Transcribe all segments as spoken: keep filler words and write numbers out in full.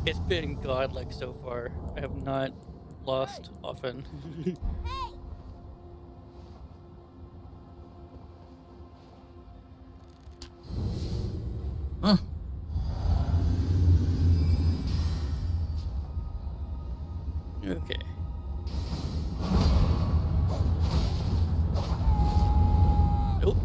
It's been godlike so far. I have not lost often. Hmm. Okay. Nope.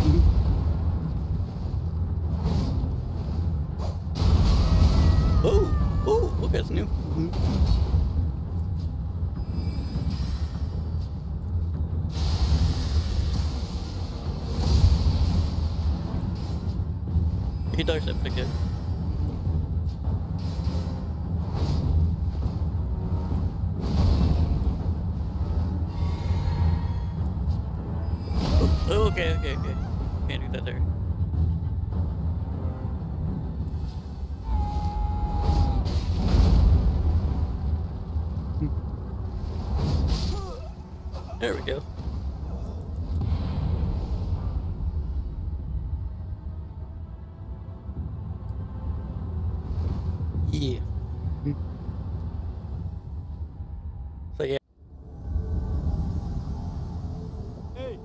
Oh, oh, look, that's new. He dodged that pretty good. Oh, okay, okay, okay. Can't do that there. There we go. Yeah. So yeah. Hey.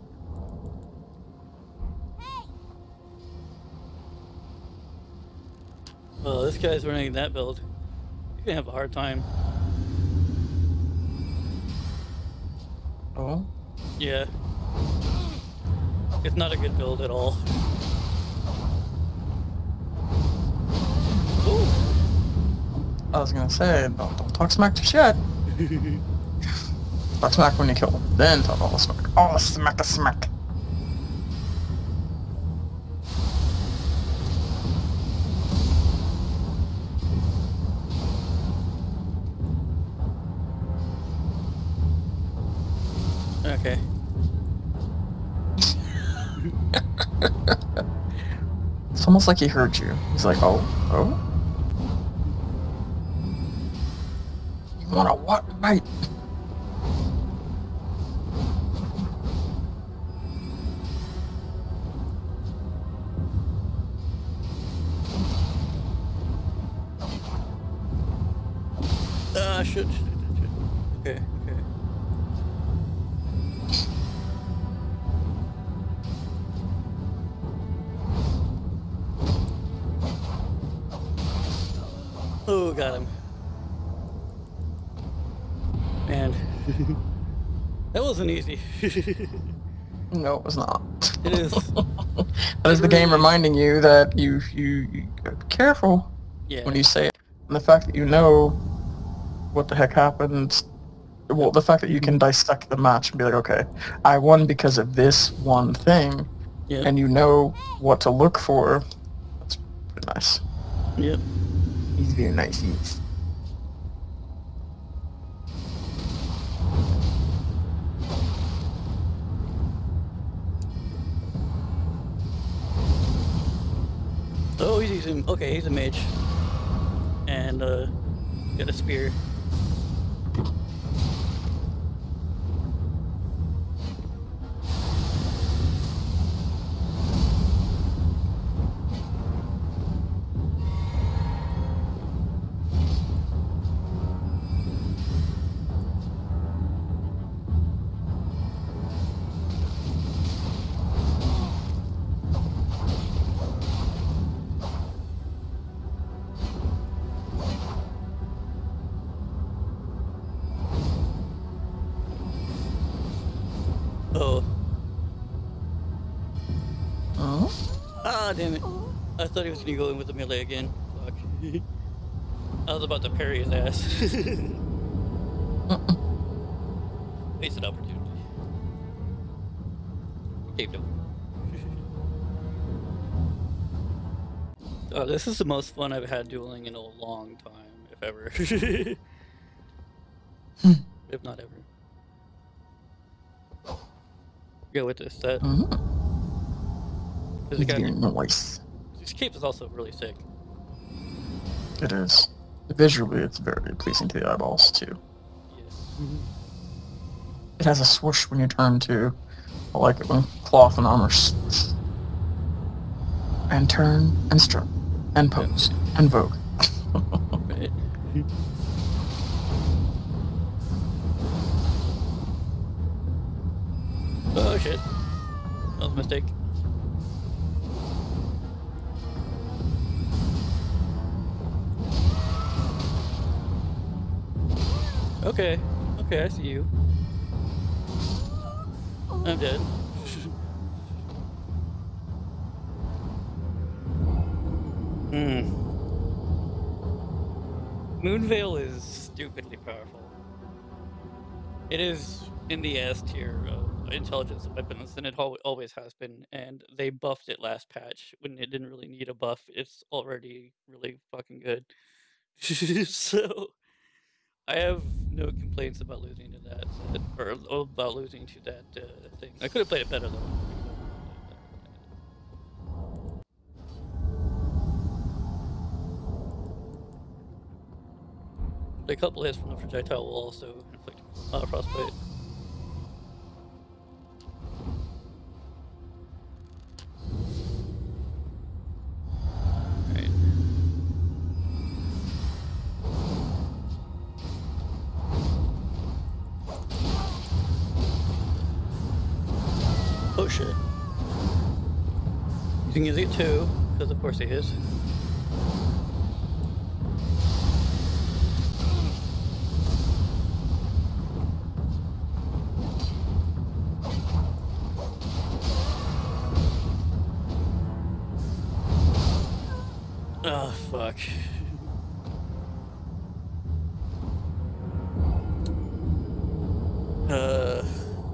Well, this guy's running that build. He's gonna have a hard time. Oh. Yeah. It's not a good build at all. Ooh. I was gonna say, don't, don't talk smack to shit. Talk smack when you kill them. Then talk all the smack. All the smack a smack. Okay. It's almost like he heard you. He's like, oh, oh. You want a what? Right. Ah, shit, shit, shit, shit. Okay, okay. Oh, got him. Man. That wasn't easy. No, it was not. It is. That is the game reminding you that you, you, you gotta be careful Yeah. when you say it. And the fact that you know what the heck happened, well, the fact that you can dissect the match and be like, okay, I won because of this one thing, Yep. and you know what to look for, that's pretty nice. Yep. He's very nice, he's. Oh, he's using. Okay, he's a mage. And, uh, got a spear. Oh. Oh? Ah, damn it. I thought he was gonna go in with the melee again. Fuck. I was about to parry his ass. Wasted opportunity. Caved him. Oh, this is the most fun I've had dueling in a long time, if ever. If not ever. Go with this set. Mm-hmm. This He's guy, very nice. this cape is also really sick. It is. Visually, it's very pleasing to the eyeballs, too. Yeah. It has a swoosh when you turn, too. I like it when cloth and armor s- and turn, and strut, and pose, and vogue. Right. Oh shit. That was a mistake. Okay. Okay, I see you. I'm dead. Hmm. Moonveil is stupidly powerful. It is in the S tier of intelligence weapons, and it al- always has been. And they buffed it last patch when it didn't really need a buff. It's already really fucking good. So I have no complaints about losing to that set, or about losing to that uh, thing. I could have played it better though. I could have played it better than I did. A couple hits from the projectile will also inflict uh, frostbite. Right. Oh shit. You can use it too, because of course he is. Oh fuck. uh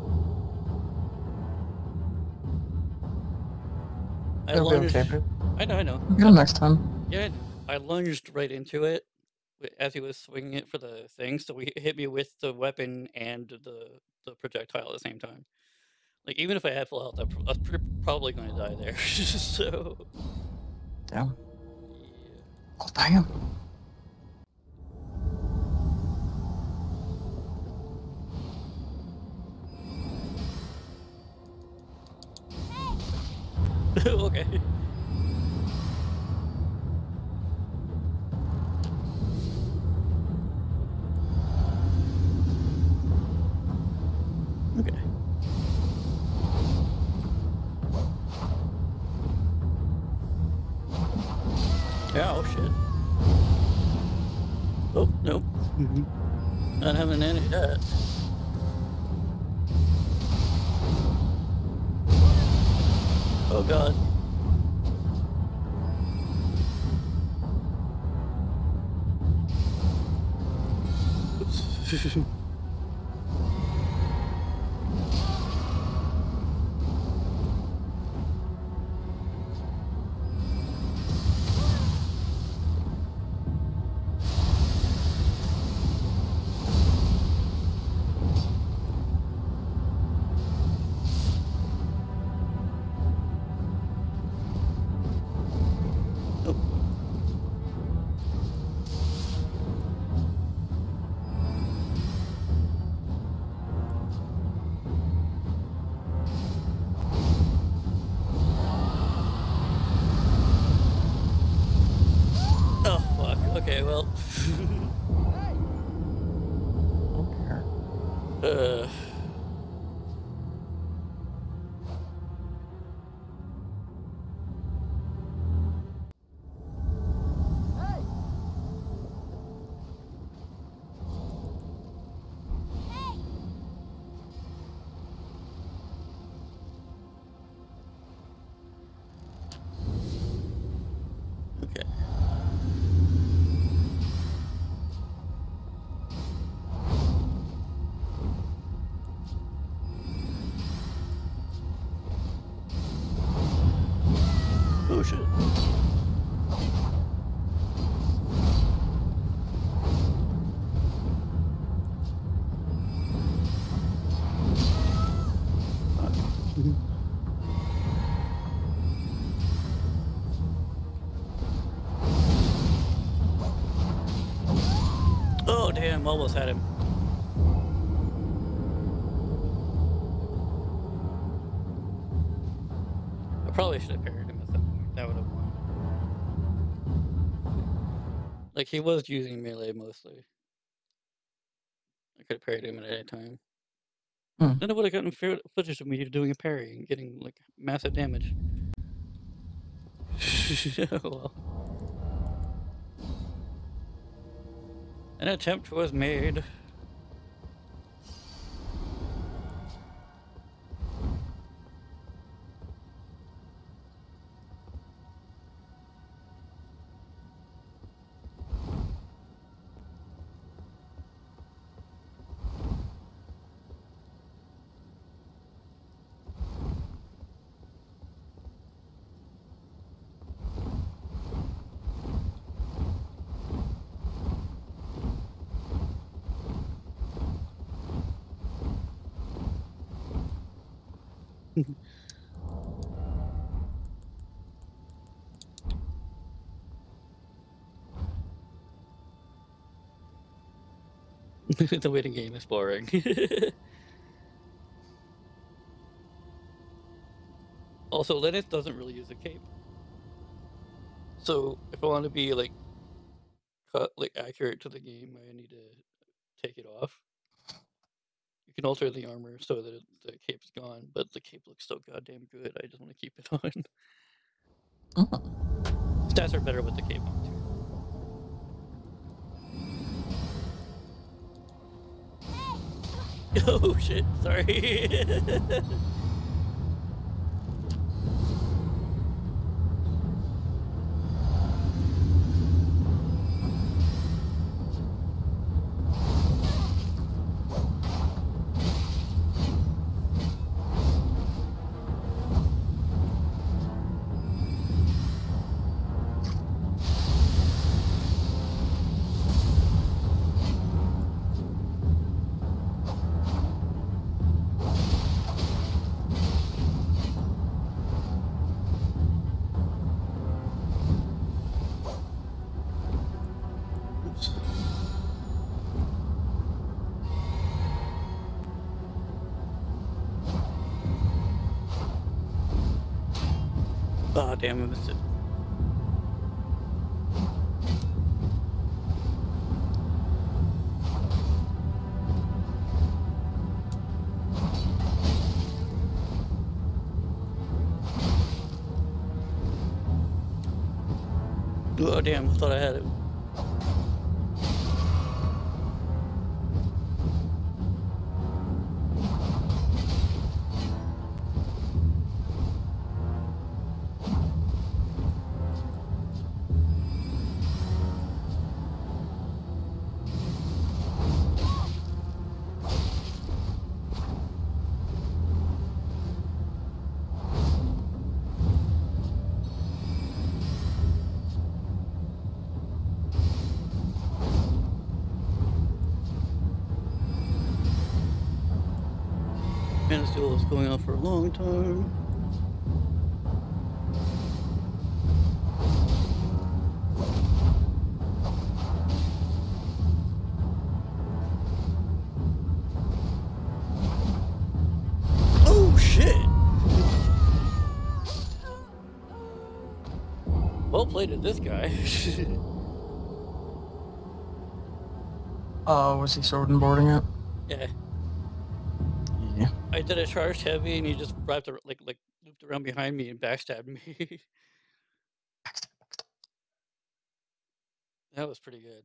I It'll be lunged. okay, but I know, I know. get I, him next time. yeah, I know. I lunged right into it wi- as he was swinging it for the thing, so he hit me with the weapon and the the projectile at the same time. Like even if I had full health, I, pr- I was pr- probably going to die there. So Damn. yeah. Oh, damn. Okay. Okay. Yeah. Oh shit. Oh nope. Not having any of that. Oh god. Oops. Nope. Oh fuck. Okay. Well. Okay. uh. Okay. Oh shit. Fuck. Oh damn! Almost had him. I probably should have parried him at some point. That would have won. Like, he was using melee mostly. I could have parried him at any time. Hmm. Then I would have gotten fair footage of me doing a parry and getting, like, massive damage. Well. An attempt was made. The waiting game is boring. Also, Lenneth doesn't really use a cape. So if I want to be like cut like accurate to the game, I need to take it off. You can alter the armor so that it, the cape's gone, but the cape looks so goddamn good. I just want to keep it on. Oh. Stats are better with the cape on too. Oh shit! Sorry. Oops. Oh damn! I missed it. Oh damn! I thought I had it. Man, this duel is going on for a long time. Oh shit! Well played at this guy. Uh, was he sword and boarding it? Yeah. Yeah. I did a charged heavy and he just wrapped ar- like like looped around behind me and backstabbed me. That was pretty good.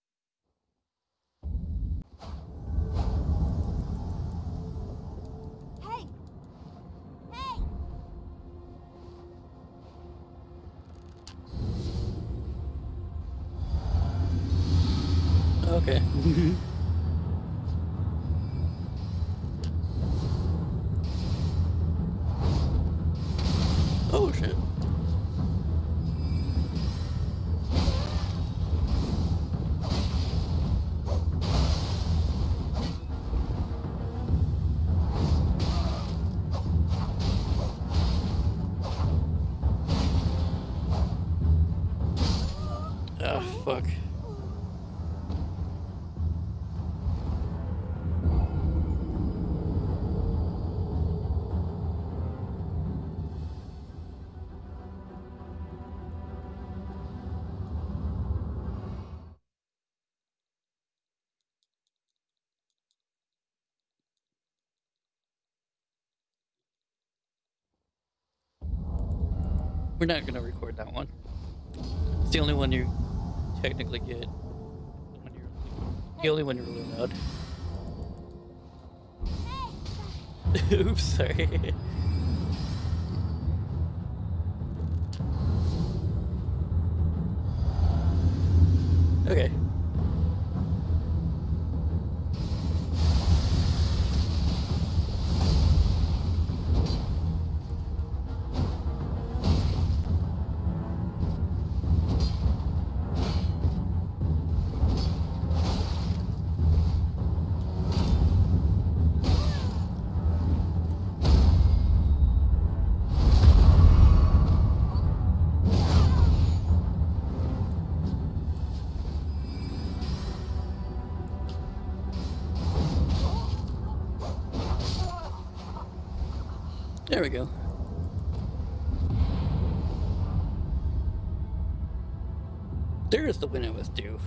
Hey! Hey! Okay. Oh shit. Ah, fuck. We're not gonna record that one. It's the only one you technically get when you're the only one you're really allowed. Oops, sorry. Okay. There we go. There's the win I was due.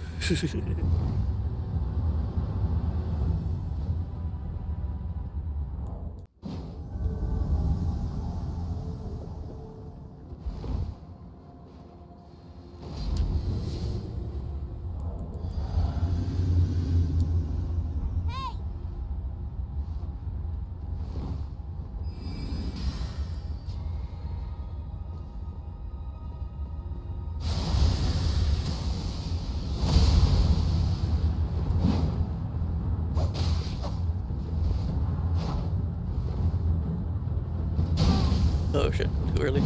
Oh shit, too early.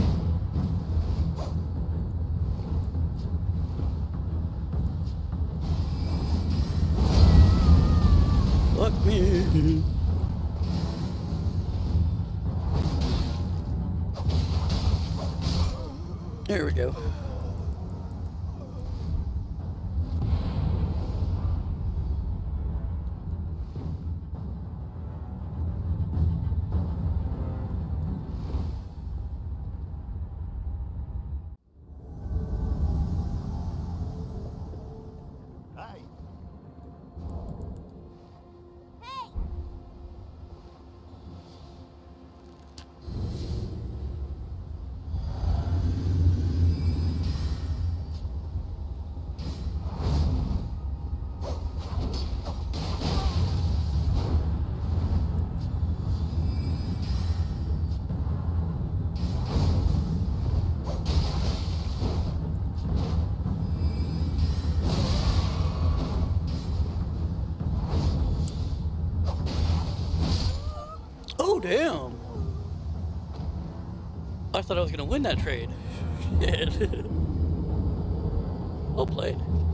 Fuck me. There we go. Oh, damn. I thought I was going to win that trade. Shit. Well played.